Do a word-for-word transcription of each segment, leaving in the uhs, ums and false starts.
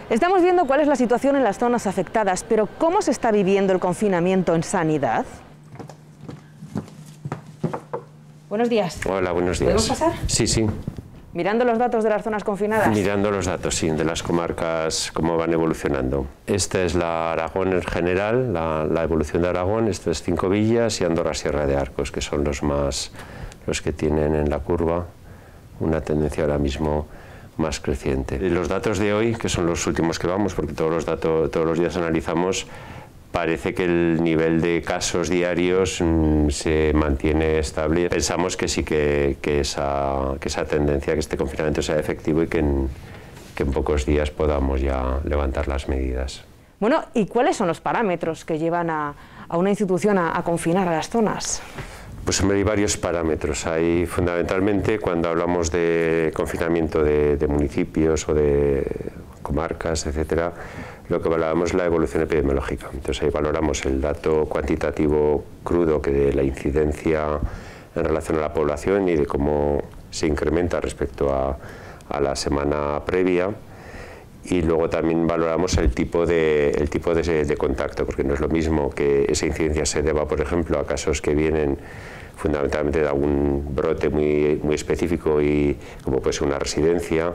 Estamos viendo cuál es la situación en las zonas afectadas, pero ¿cómo se está viviendo el confinamiento en sanidad? Buenos días. Hola, buenos días. ¿Podemos pasar? Sí, sí. Mirando los datos de las zonas confinadas. Mirando los datos, sí, de las comarcas, cómo van evolucionando. Esta es la Aragón en general, la, la evolución de Aragón, estas cinco villas y Andorra Sierra de Arcos, que son los más, los que tienen en la curva una tendencia ahora mismo más creciente. Los datos de hoy, que son los últimos que vamos, porque todos los datos, todos los días analizamos, parece que el nivel de casos diarios mmm, se mantiene estable. Pensamos que sí que, que, esa, que esa tendencia, que este confinamiento sea efectivo y que en, que en pocos días podamos ya levantar las medidas. Bueno, ¿y cuáles son los parámetros que llevan a, a una institución a, a confinar a las zonas? Pues hombre, hay varios parámetros. Hay fundamentalmente, cuando hablamos de confinamiento de, de municipios o de comarcas, etcétera, lo que valoramos es la evolución epidemiológica. Entonces ahí valoramos el dato cuantitativo crudo que de la incidencia en relación a la población y de cómo se incrementa respecto a, a la semana previa. Y luego también valoramos el tipo, de, el tipo de, de contacto, porque no es lo mismo que esa incidencia se deba, por ejemplo, a casos que vienen fundamentalmente de algún brote muy, muy específico, y como puede ser una residencia,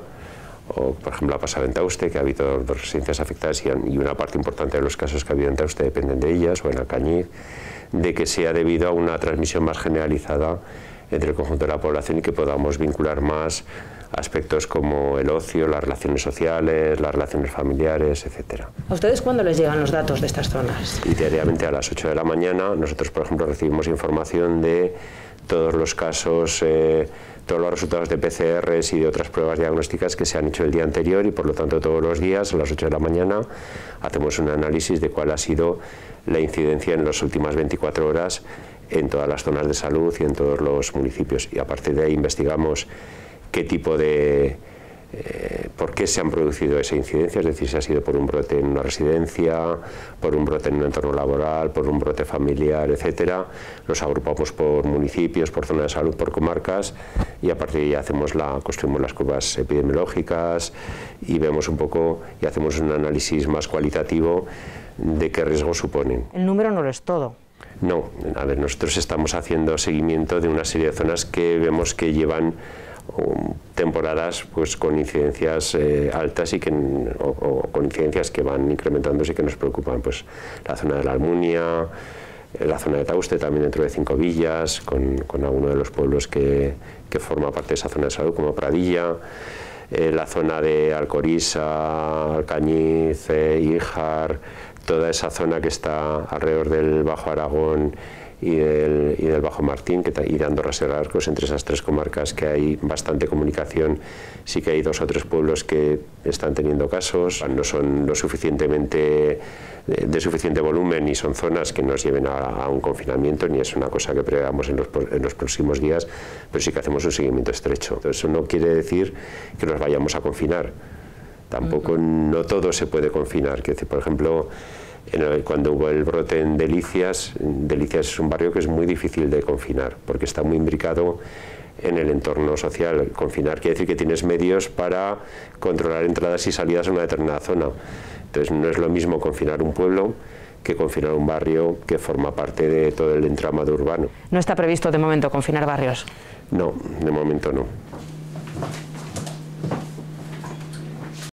o por ejemplo ha pasado en Tauste, que ha habido dos residencias afectadas y, y una parte importante de los casos que ha habido en Tauste dependen de ellas, o en Alcañiz, de que sea debido a una transmisión más generalizada entre el conjunto de la población y que podamos vincular más aspectos como el ocio, las relaciones sociales, las relaciones familiares, etcétera. ¿A ustedes cuándo les llegan los datos de estas zonas? Y diariamente a las ocho de la mañana nosotros, por ejemplo, recibimos información de todos los casos, eh, todos los resultados de P C Rs y de otras pruebas diagnósticas que se han hecho el día anterior, y por lo tanto todos los días a las ocho de la mañana hacemos un análisis de cuál ha sido la incidencia en las últimas veinticuatro horas en todas las zonas de salud y en todos los municipios, y a partir de ahí investigamos qué tipo de, eh, por qué se han producido esa incidencia, es decir, si ha sido por un brote en una residencia, por un brote en un entorno laboral, por un brote familiar, etcétera. Los agrupamos por municipios, por zona de salud, por comarcas, y a partir de ahí hacemos la, construimos las curvas epidemiológicas y vemos un poco y hacemos un análisis más cualitativo de qué riesgo suponen. El número no lo es todo. No, a ver, nosotros estamos haciendo seguimiento de una serie de zonas que vemos que llevan Um, temporadas pues con incidencias eh, altas y que, o, o con incidencias que van incrementándose y que nos preocupan, pues la zona de la Almunia, eh, la zona de Tauste también dentro de cinco villas, con, con alguno de los pueblos que, que forma parte de esa zona de salud, como Pradilla, eh, la zona de Alcorisa, Alcañiz, eh, Híjar, toda esa zona que está alrededor del Bajo Aragón y del, y del Bajo Martín, que, y de Andorra Sierra de Arcos. Entre esas tres comarcas que hay bastante comunicación, sí que hay dos o tres pueblos que están teniendo casos, no son lo suficientemente de, de suficiente volumen y son zonas que nos lleven a, a un confinamiento, ni es una cosa que preveamos en los, en los próximos días, pero sí que hacemos un seguimiento estrecho. Entonces, eso no quiere decir que nos vayamos a confinar, tampoco, no todo se puede confinar. Que, por ejemplo, cuando hubo el brote en Delicias, Delicias es un barrio que es muy difícil de confinar, porque está muy imbricado en el entorno social. Confinar quiere decir que tienes medios para controlar entradas y salidas a una determinada zona. Entonces no es lo mismo confinar un pueblo que confinar un barrio que forma parte de todo el entramado urbano. ¿No está previsto de momento confinar barrios? No, de momento no.